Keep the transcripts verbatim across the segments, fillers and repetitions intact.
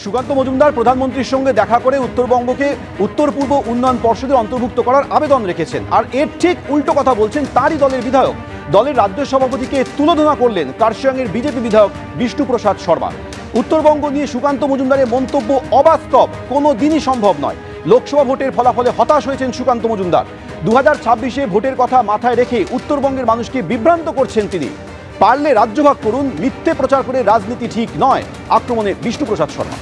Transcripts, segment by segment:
সুকান্ত মজুমদার প্রধানমন্ত্রীর সঙ্গে দেখা করে উত্তরবঙ্গকে উত্তর পূর্ব উন্নয়ন পর্ষদে অন্তর্ভুক্ত করার আবেদন রেখেছেন। আর এর ঠিক উল্টো কথা বলছেন তারই দলের বিধায়ক। দলের রাজ্য সভাপতিকে তুলোধনা করলেন কার্শিয়াংয়ের বিজেপি বিধায়ক বিষ্ণুপ্রসাদ শর্মা। উত্তরবঙ্গ নিয়ে সুকান্ত মজুমদারের মন্তব্য অবাস্তব, কোনো দিনই সম্ভব নয়। লোকসভা ভোটের ফলাফলে হতাশ হয়েছেন সুকান্ত মজুমদার। দু হাজার ছাব্বিশে ভোটের কথা মাথায় রেখে উত্তরবঙ্গের মানুষকে বিভ্রান্ত করছেন তিনি। পারলে রাজ্যভাগ করুন, মিথ্যে প্রচার করে রাজনীতি ঠিক নয়, আক্রমণে বিষ্ণুপ্রসাদ শর্মা।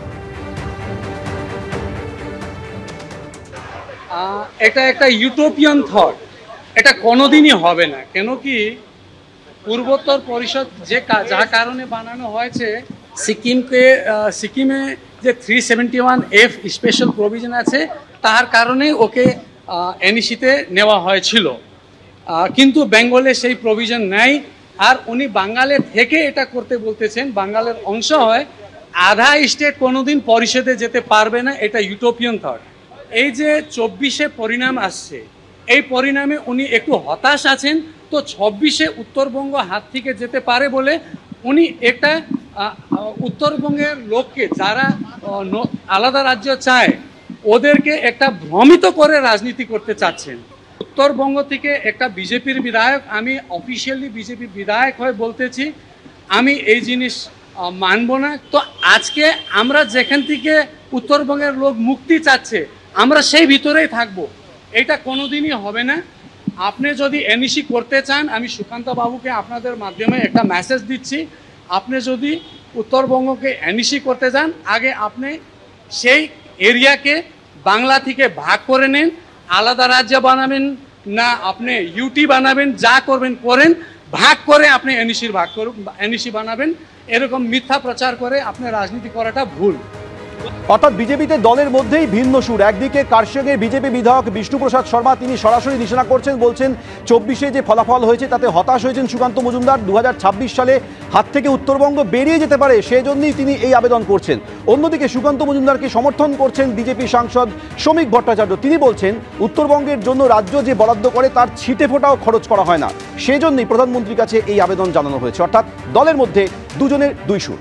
এটা একটা ইউটোপিয়ান থট, এটা কোনোদিনই হবে না। কেন কি পূর্বোত্তর পরিষদ যে যা কারণে বানানো হয়েছে, সিকিমকে সিকিমে যে three seventy one F special provision আছে তার কারণে ওকে এনইসিতে নেওয়া হয়েছিল, কিন্তু বেঙ্গলে সেই প্রভিশন নেই। আর উনি বাঙালের থেকে এটা করতে বলতেছেন, বাঙালের অংশ হয়, আধা স্টেট কোনোদিন পরিষদে যেতে পারবে না, এটা ইউটোপিয়ান থট। এই যে চব্বিশে পরিণাম আসছে, এই পরিণামে উনি একটু হতাশ আছেন, তো ছাব্বিশে উত্তরবঙ্গ হাত থেকে যেতে পারে বলে উনি একটা উত্তরবঙ্গের লোককে, যারা আলাদা রাজ্য চায়, ওদেরকে একটা ভ্রমিত করে রাজনীতি করতে চাচ্ছেন। উত্তরবঙ্গ থেকে একটা বিজেপির বিধায়ক, আমি অফিসিয়ালি বিজেপির বিধায়ক হয়ে বলতেছি, আমি এই জিনিস মানব না। তো আজকে আমরা যেখান থেকে উত্তরবঙ্গের লোক মুক্তি চাচ্ছে, আমরা সেই ভিতরেই থাকব, এটা কোনোদিনই হবে না। আপনি যদি এনইসি করতে চান, আমি সুকান্ত বাবুকে আপনাদের মাধ্যমে একটা মেসেজ দিচ্ছি, আপনি যদি উত্তরবঙ্গকে এনইসি করতে চান, আগে আপনি সেই এরিয়াকে বাংলা থেকে ভাগ করে নেন, আলাদা রাজ্য বানাবেন না, আপনি ইউটি বানাবেন, যা করবেন করেন, ভাগ করে আপনি এনইসির ভাগ করুন, এনইসি বানাবেন। এরকম মিথ্যা প্রচার করে আপনি রাজনীতি করাটা ভুল। অর্থাৎ বিজেপিতে দলের মধ্যেই ভিন্ন সুর। একদিকে কার্শিয়াংয়ের বিজেপি বিধায়ক বিষ্ণুপ্রসাদ শর্মা, তিনি সরাসরি নিশানা করছেন, বলছেন চব্বিশে যে ফলাফল হয়েছে তাতে হতাশ হয়েছেন সুকান্ত মজুমদার। দু হাজার ছাব্বিশ সালে হাত থেকে উত্তরবঙ্গ বেরিয়ে যেতে পারে, সেজন্যই তিনি এই আবেদন করছেন। অন্যদিকে সুকান্ত মজুমদারকে সমর্থন করছেন বিজেপি সাংসদ শ্রমিক ভট্টাচার্য। তিনি বলছেন উত্তরবঙ্গের জন্য রাজ্য যে বরাদ্দ করে তার ছিটে ফোঁটাও খরচ করা হয় না, সেজন্যই প্রধানমন্ত্রীর কাছে এই আবেদন জানানো হয়েছে। অর্থাৎ দলের মধ্যে দুজনের দুই সুর।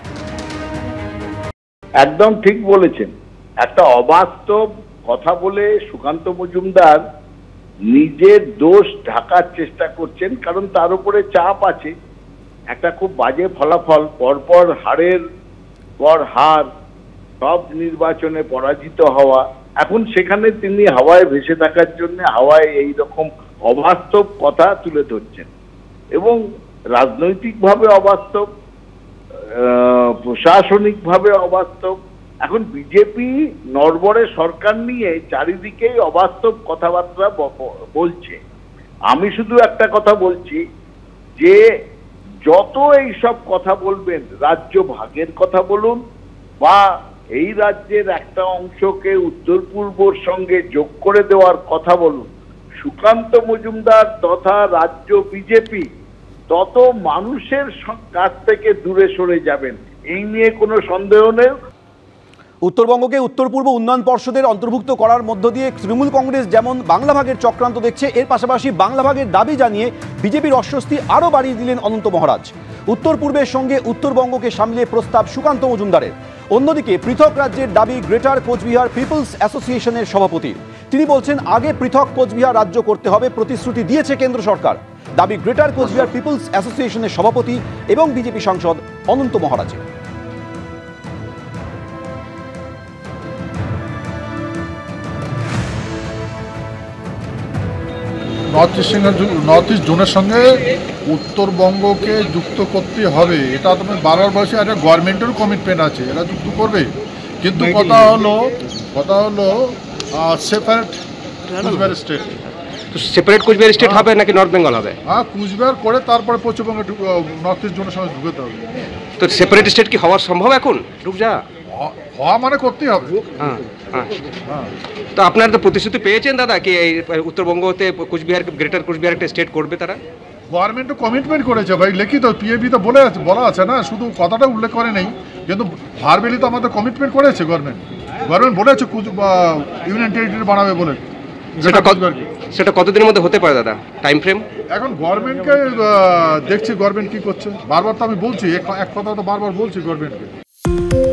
একদম ঠিক বলেছেন। একটা অবাস্তব কথা বলে সুকান্ত মজুমদার নিজের দোষ ঢাকার চেষ্টা করছেন, কারণ তার উপরে চাপ আছে। একটা খুব বাজে ফলাফল, পরপর হারের পর হার, সব নির্বাচনে পরাজিত হওয়া, এখন সেখানে তিনি হাওয়ায় ভেসে থাকার জন্য হাওয়ায় এই রকম অবাস্তব কথা তুলে ধরছেন, এবং রাজনৈতিকভাবে অবাস্তব, প্রশাসনিকভাবে অবাস্তব। এখন বিজেপি নড়বড়ে সরকার নিয়ে চারিদিকেই অবাস্তব কথাবার্তা বলছে। আমি শুধু একটা কথা বলছি, যে যত এইসব কথা বলবেন, রাজ্য ভাগের কথা বলুন বা এই রাজ্যের একটা অংশকে উত্তর পূর্বর সঙ্গে যোগ করে দেওয়ার কথা বলুন, সুকান্ত মজুমদার তথা রাজ্য বিজেপি তত মানুষের কাছ থেকে দূরে সরে যাবেন, এই নিয়ে কোনো সন্দেহ নেই। উত্তরবঙ্গকে উত্তর পূর্ব উন্নয়ন পর্ষদের অন্তর্ভুক্ত করার মধ্য দিয়ে তৃণমূল কংগ্রেস যেমন বাংলা ভাগের চক্রান্ত দেখছে, এর পাশাপাশি বাংলা ভাগের দাবি জানিয়ে বিজেপির অস্বস্তি আরও বাড়িয়ে দিলেন অনন্ত মহারাজ। উত্তর পূর্বের সঙ্গে উত্তরবঙ্গকে সামলিয়ে প্রস্তাব সুকান্ত মজুমদারের। অন্যদিকে পৃথক রাজ্যের দাবি গ্রেটার কোচবিহার পিপলস অ্যাসোসিয়েশনের সভাপতির। তিনি বলছেন আগে পৃথক কোচবিহার রাজ্য করতে হবে, প্রতিশ্রুতি দিয়েছে কেন্দ্র সরকার। দাবি গ্রেটার কোচবিহার পিপলস অ্যাসোসিয়েশনের সভাপতি এবং বিজেপি সাংসদ অনন্ত মহারাজের। নর্থ ইস্ট নর্থ ইস্ট জোনের সঙ্গে উত্তরবঙ্গকে যুক্ত করতে হবে, এটা তুমি বারবার বলছি। একটা গভর্নমেন্টেরও কমিটমেন্ট আছে, এরা যুক্ত করবে, কিন্তু কথা হলো কথা হলো সেপারেট কুচবিহার স্টেট। তো সেপারেট কুচবিহার স্টেট হবে নাকি নর্থ বেঙ্গল হবে? হ্যাঁ, কুচবিহার করে তারপরে পশ্চিমবঙ্গে নর্থ ইস্ট জোনের সঙ্গে ঢুকতে হবে। তো সেপারেট স্টেট কি হওয়ার সম্ভব এখন? ঢুক যা হওয়া মানে করতেই হবে। হ্যাঁ হ্যাঁ। তো আপনারা তো প্রতিশ্রুতি পেয়েছেন দাদা, কি এই উত্তরবঙ্গতে কুচবিহার গ্রেটার কুচবিহার একটা স্টেট করবে তারা? গভর্নমেন্টও কমিটমেন্ট করেছে ভাই, লিখিত পিএবি তো বলে আছে, বলা আছে না, শুধু কথাটা উল্লেখ করে নেই, কিন্তু ভার্বেলি তো আমাদের কমিটমেন্ট করেছে গভর্নমেন্ট। গভর্নমেন্ট বলেছে ইউনিয়ন টেরিটরি বানাবে বলে। সেটা সেটা কতদিনের মধ্যে হতে পারে দাদা, টাইম ফ্রেম? এখন গভর্নমেন্টকে দেখছি গভর্নমেন্ট কি করছে। বারবার তো আমি বলছি, এক কথা তো বারবার বলছি গভর্নমেন্টকে।